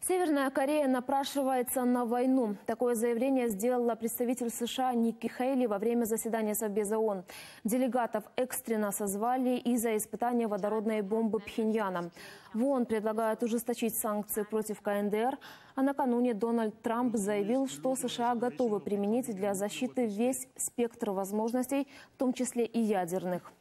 Северная Корея напрашивается на войну. Такое заявление сделала представитель США Никки Хейли во время заседания Совбеза ООН. Делегатов экстренно созвали из-за испытания водородной бомбы Пхеньяном. В ООН предлагают ужесточить санкции против КНДР, а накануне Дональд Трамп заявил, что США готовы применить для защиты весь спектр возможностей, в том числе и ядерных.